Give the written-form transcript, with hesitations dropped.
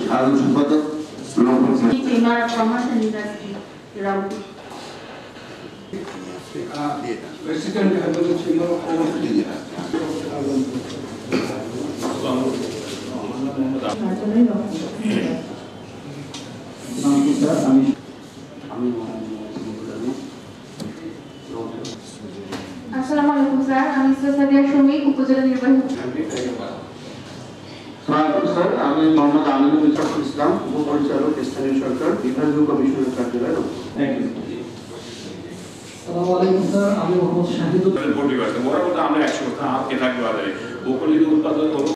সাধারণ সম্পাদক প্রেসিডেন্ট ছিল আসসালামু আলাইকুম স্যার, আমি সাদিয়া শমীক, উপজেলা নির্বাহী। স্যার, আমি মোহাম্মদ আমিনুল ইসলাম, উপপরিচালক স্থানীয় সরকার বিভাগীয় কমিশনের কার্যালয়। Thank you. আসসালামু আলাইকুম স্যার, আমি মোহাম্মদ শাহিদুল। মোটামুটি আমরা 100% আটকে থাকবো। আর ভৌগোলিক উৎপাদন